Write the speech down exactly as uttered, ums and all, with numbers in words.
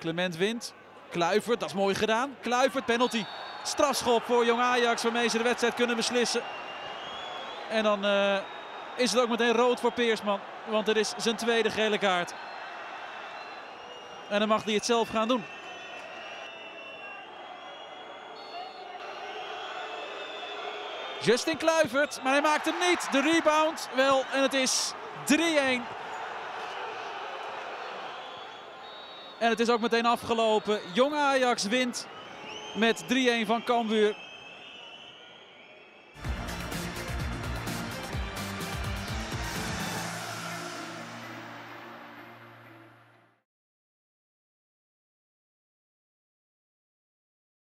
Clement wint. Kluivert, dat is mooi gedaan. Kluivert, penalty. Strafschop voor Jong Ajax waarmee ze de wedstrijd kunnen beslissen. En dan uh, is het ook meteen rood voor Peersman. Want het is zijn tweede gele kaart. En dan mag hij het zelf gaan doen. Justin Kluivert, maar hij maakt hem niet. De rebound wel en het is drie-een. En het is ook meteen afgelopen. Jong Ajax wint met drie-een van Cambuur.